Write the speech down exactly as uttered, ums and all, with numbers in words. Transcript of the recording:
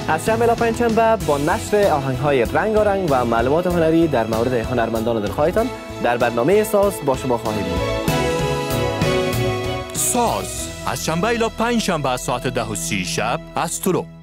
از شنبه الی پنجشنبه با نشر آهنگ‌های رنگارنگ و معلومات هنری در مورد هنرمندان دلخواهتان در برنامه ساز با شما خواهیم بود. ساز از شنبه الی پنجشنبه ساعت ده و سی شب از طلوع.